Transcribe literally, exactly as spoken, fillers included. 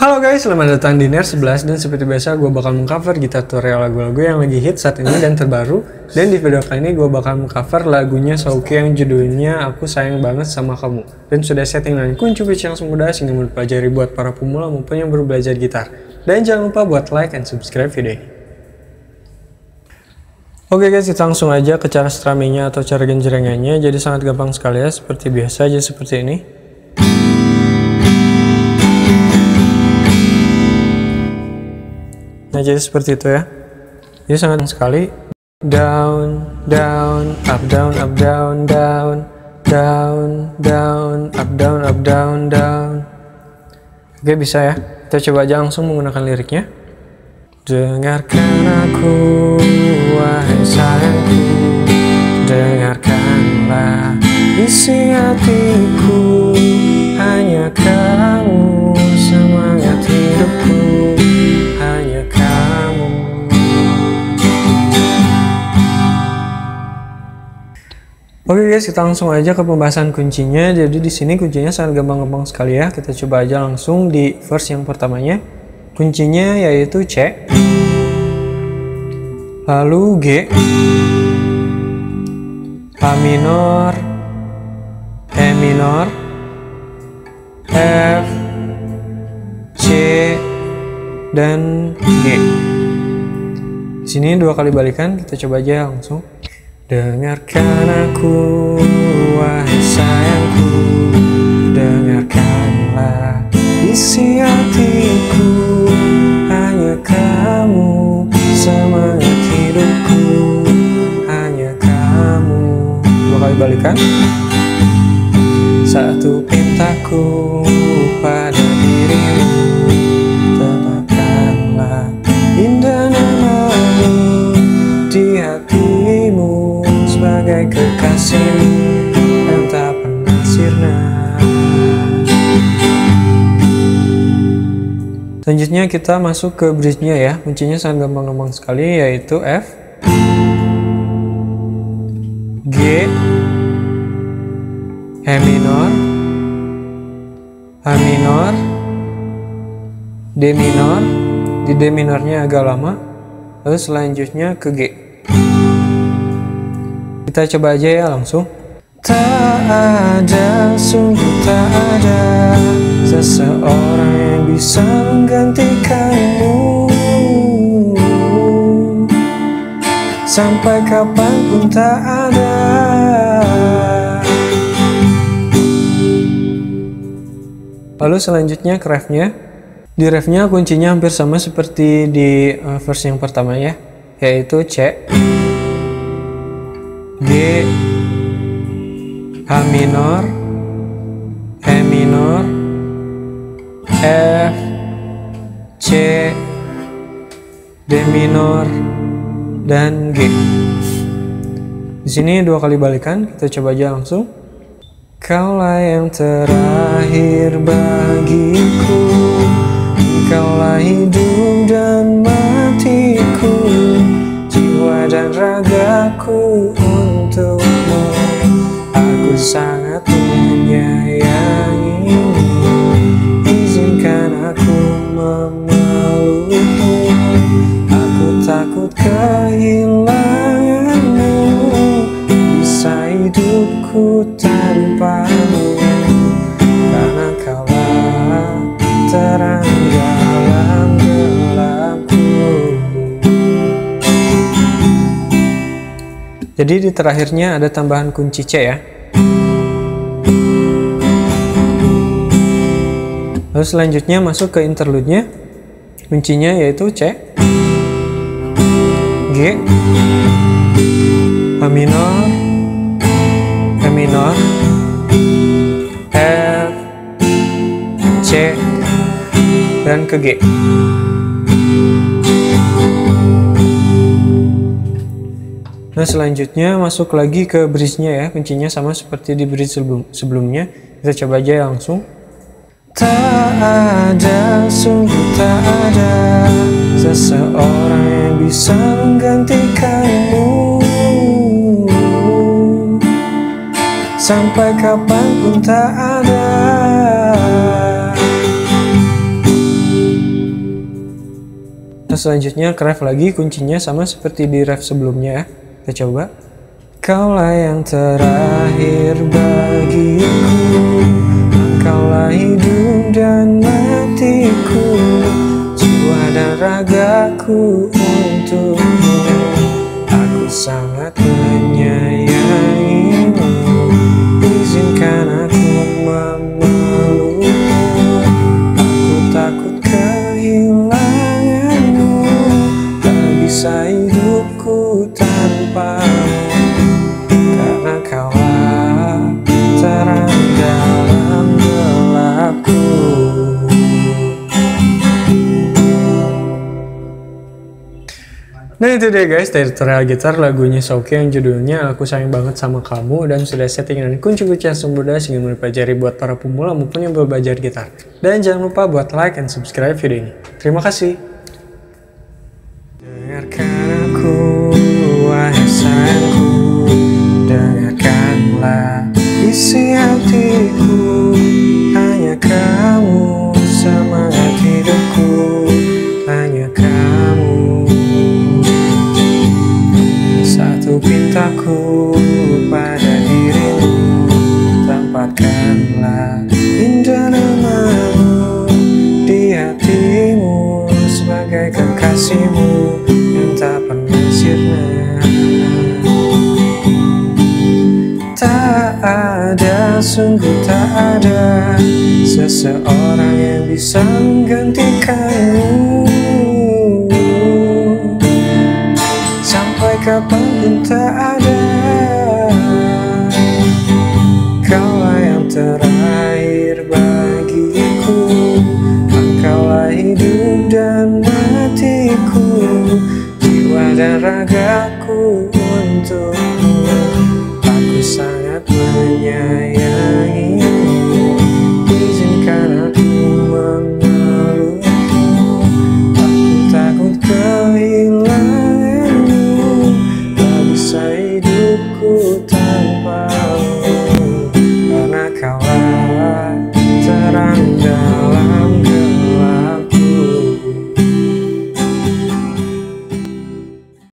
Halo guys, selamat datang di Ner sebelas dan seperti biasa gue bakal mengcover gitar tutorial lagu-lagu yang lagi hit saat ini dan terbaru. Dan di video kali ini gue bakal mengcover lagunya Showkey yang judulnya Aku Sayang Banget Sama Kamu. Dan sudah setting dengan kunci pitch yang mudah sehingga mudah pelajari buat para pemula maupun yang baru belajar gitar. Dan jangan lupa buat like and subscribe video ini. Oke guys, kita langsung aja ke cara strummingnya atau cara genjrengannya. Jadi sangat gampang sekali ya, seperti biasa aja seperti ini. Nah, jadi seperti itu ya. Jadi sangat sekali. Down, down, up, down, up, down, down, down, down, up, down, up, down, down. Oke, bisa ya. Kita coba aja langsung menggunakan liriknya. Dengarkan aku, wahai sayangku, dengarkanlah isi hatiku, hanya kamu semangat hidupku, hanya kamu. Oke guys, kita langsung aja ke pembahasan kuncinya. Jadi di sini kuncinya sangat gampang-gampang sekali ya. Kita coba aja langsung di verse yang pertamanya. Kuncinya yaitu C, lalu G, A minor, E minor, F, C, dan G. Di sini dua kali balikan, kita coba aja langsung. Dengarkan aku, wahai sayangku, dengarkanlah isi hatiku, hanya kamu semangat hidupku, hanya kamu. Dua kali balikan. Satu pintaku pada dirimu, tetapkanlah indah namamu di hatimu sebagai kekasihmu yang tak pernah sirna. Selanjutnya kita masuk ke bridge-nya ya. Kuncinya sangat gampang-gampang sekali, yaitu F, G, E minor, A minor, D minor. Di D minornya agak lama. Lalu selanjutnya ke G. Kita coba aja ya langsung. Tak ada, sungguh tak ada seseorang yang bisa menggantikanmu, sampai kapanpun tak ada. Lalu selanjutnya ke refnya. Di refnya kuncinya hampir sama seperti di uh, verse yang pertama ya, yaitu C, G, A minor, E minor, F, C, D minor, dan G. Di sini dua kali balikan, kita coba aja langsung. Kaulah yang terakhir bagiku, kaulah hidup dan matiku, jiwa dan ragaku untukmu. Aku sangat menyayangimu, izinkan aku memelukmu. Aku takut kehilanganmu, bisa hidupku tanpamu, karena kaulah terang dalam gelapku. Jadi di terakhirnya ada tambahan kunci C ya. Lalu selanjutnya masuk ke interlude-nya. Kuncinya yaitu C, G, A minor, E minor, F, C, dan ke G. Nah selanjutnya masuk lagi ke bridge-nya ya. Kuncinya sama seperti di bridge sebelum sebelumnya. Kita coba aja langsung. Tak ada, sungguh tak ada seseorang yang bisa menggantikanmu, sampai kapanpun tak ada. selanjutnya ke ref lagi, kuncinya sama seperti di ref sebelumnya ya. Kita coba. Kaulah yang terakhir bagiku, engkaulah hidup dan matiku, jiwa dan ragaku untukmu. Aku sangat menyayangimu, izinkan aku memelukmu. Aku takut kehilanganmu, tak bisa hidupku tanpamu. Karena kaulah terang dalam gelapku. Nah itu dia guys, dari tutorial gitar lagunya Showkey yang judulnya Aku Sayang Banget Sama Kamu, dan sudah setting dengan kunci-kunci yang sempurna sehingga mempelajari buat para pemula maupun yang baru belajar gitar. Dan jangan lupa buat like and subscribe video ini. Terima kasih. Dengarkan aku, wahai sayangku, dengarkanlah isi hatiku. Hanya kamu semangat hidupku, hanya kamu. Satu pintaku pada dirimu, tempatkanlah indah namamu di hatimu sebagai kekasihmu yang tak pernah sirna. Tak ada, sungguh tak ada seseorang yang bisa menggantikanmu. Sampai kapanpun tak ada. Kaulah yang terakhir bagiku, engkaulah hidup dan matiku, jiwa dan raga